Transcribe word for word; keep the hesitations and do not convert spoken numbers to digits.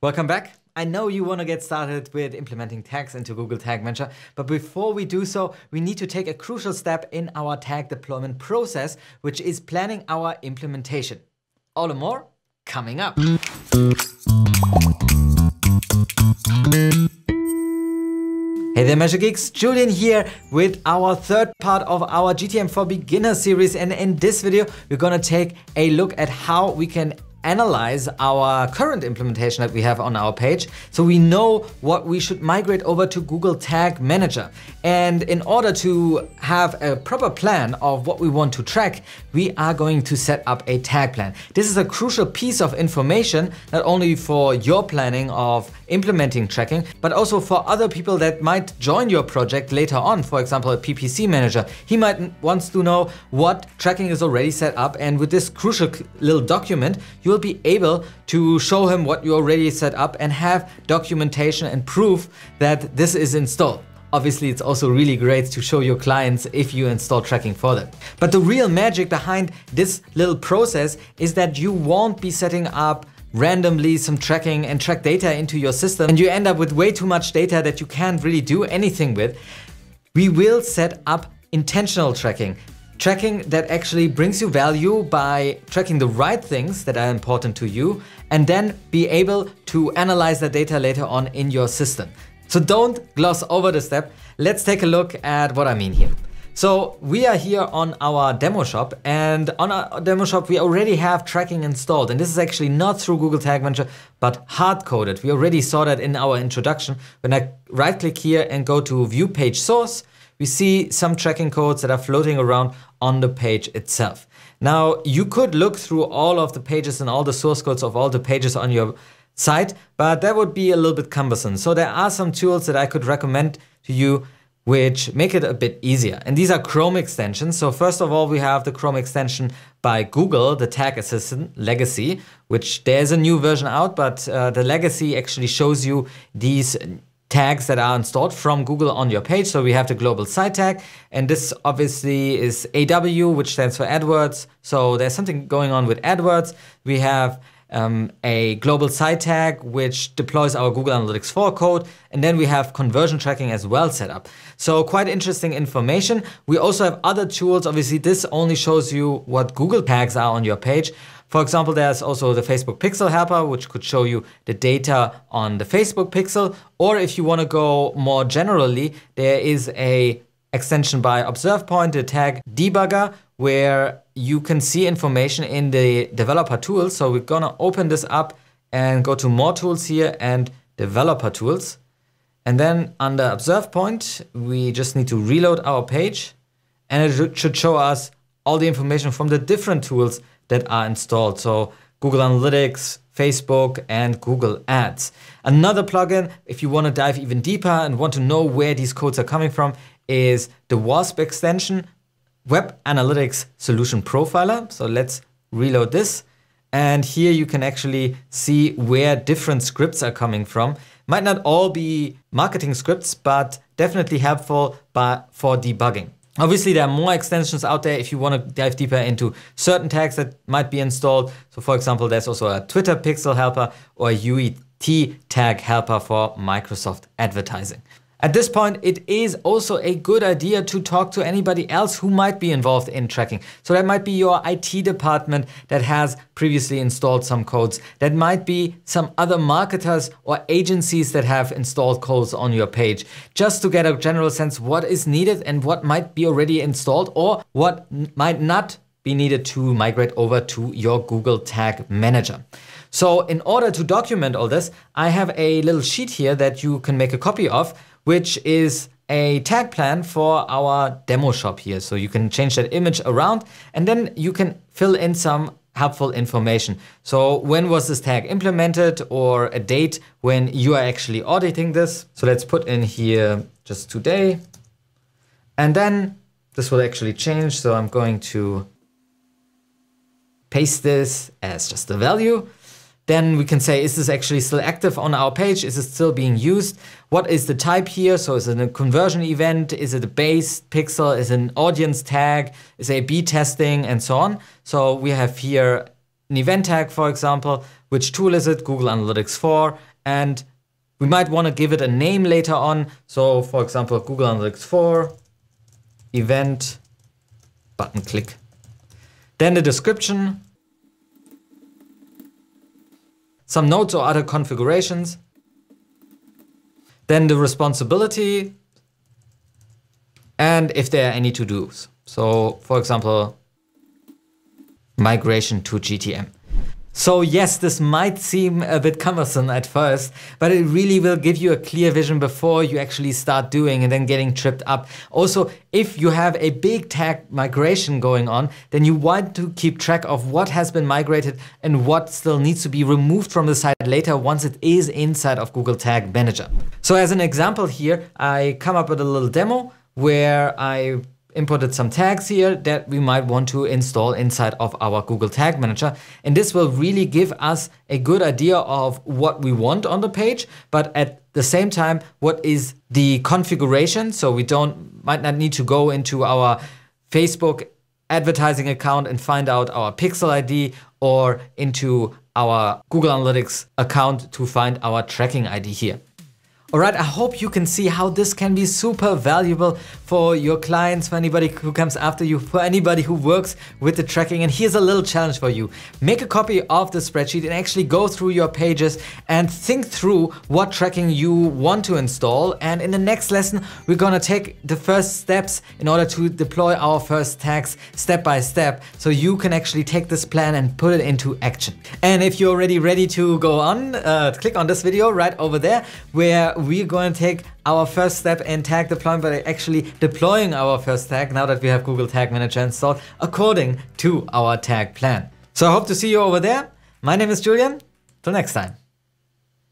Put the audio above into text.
Welcome back. I know you want to get started with implementing tags into Google Tag Manager, but before we do so, we need to take a crucial step in our tag deployment process, which is planning our implementation. All and more coming up. Hey there Magic Geeks, Julian here with our third part of our G T M for Beginners series, and in this video we're gonna take a look at how we can analyze our current implementation that we have on our page so we know what we should migrate over to Google Tag Manager. And in order to have a proper plan of what we want to track, we are going to set up a tag plan. This is a crucial piece of information, not only for your planning of implementing tracking, but also for other people that might join your project later on. For example, a P P C manager. He might want to know what tracking is already set up, and with this crucial little document, you will be able to show him what you already set up and have documentation and proof that this is installed. Obviously, it's also really great to show your clients if you install tracking for them. But the real magic behind this little process is that you won't be setting up randomly some tracking and track data into your system and you end up with way too much data that you can't really do anything with. We will set up intentional tracking. Tracking that actually brings you value by tracking the right things that are important to you, and then be able to analyze the data later on in your system. So don't gloss over the step. Let's take a look at what I mean here. So we are here on our demo shop, and on our demo shop we already have tracking installed, and this is actually not through Google Tag Manager but hard-coded. We already saw that in our introduction. When I right click here and go to view page source, we see some tracking codes that are floating around on the page itself. Now you could look through all of the pages and all the source codes of all the pages on your site, but that would be a little bit cumbersome. So there are some tools that I could recommend to you which make it a bit easier. And these are Chrome extensions. So first of all, we have the Chrome extension by Google, the Tag Assistant Legacy, which there's a new version out, but uh, the Legacy actually shows you these tags that are installed from Google on your page. So we have the global site tag, and this obviously is A W, which stands for AdWords. So there's something going on with AdWords. We have Um, a global site tag, which deploys our Google Analytics four code, and then we have conversion tracking as well set up. So quite interesting information. We also have other tools. Obviously, this only shows you what Google tags are on your page. For example, there's also the Facebook Pixel Helper, which could show you the data on the Facebook Pixel. Or if you want to go more generally, there is a extension by ObservePoint, the tag Debugger, where you can see information in the developer tools. So we're gonna open this up and go to more tools here and developer tools. And then under ObservePoint, we just need to reload our page, and it should show us all the information from the different tools that are installed. So Google Analytics, Facebook, and Google Ads. Another plugin, if you wanna dive even deeper and want to know where these codes are coming from, is the WASP extension, Web Analytics Solution Profiler. So let's reload this. And here you can actually see where different scripts are coming from. Might not all be marketing scripts, but definitely helpful for debugging. Obviously, there are more extensions out there if you want to dive deeper into certain tags that might be installed. So for example, there's also a Twitter Pixel Helper or a U E T Tag Helper for Microsoft advertising. At this point, it is also a good idea to talk to anybody else who might be involved in tracking. So that might be your I T department that has previously installed some codes. That might be some other marketers or agencies that have installed codes on your page, just to get a general sense what is needed and what might be already installed or what might not be needed to migrate over to your Google Tag Manager. So in order to document all this, I have a little sheet here that you can make a copy of, which is a tag plan for our demo shop here. So you can change that image around, and then you can fill in some helpful information. So when was this tag implemented, or a date when you are actually auditing this. So let's put in here just today. And then this will actually change. So I'm going to paste this as just a value. Then we can say, is this actually still active on our page? Is it still being used? What is the type here? So is it a conversion event? Is it a base pixel? Is it an audience tag? Is it A B testing, and so on? So we have here an event tag, for example. Which tool is it? Google Analytics four. and we might want to give it a name later on. So for example, Google Analytics four, event, button click. Then the description, some notes or other configurations. Then the responsibility, and if there are any to-dos. So for example, migration to G T M. So yes, this might seem a bit cumbersome at first, but it really will give you a clear vision before you actually start doing and then getting tripped up. Also, if you have a big tag migration going on, then you want to keep track of what has been migrated and what still needs to be removed from the site later once it is inside of Google Tag Manager. So as an example here, I come up with a little demo where I imported some tags here that we might want to install inside of our Google Tag Manager. And this will really give us a good idea of what we want on the page, but at the same time, what is the configuration? So we don't might not need to go into our Facebook advertising account and find out our pixel I D, or into our Google Analytics account to find our tracking I D here. All right, I hope you can see how this can be super valuable for your clients, for anybody who comes after you, for anybody who works with the tracking. And here's a little challenge for you. Make a copy of the spreadsheet and actually go through your pages and think through what tracking you want to install. And in the next lesson, we're gonna take the first steps in order to deploy our first tags step by step, so you can actually take this plan and put it into action. And if you're already ready to go on, uh, click on this video right over there, where we're going to take our first step in tag deployment by actually deploying our first tag now that we have Google Tag Manager installed according to our tag plan. So I hope to see you over there. My name is Julian. Till next time.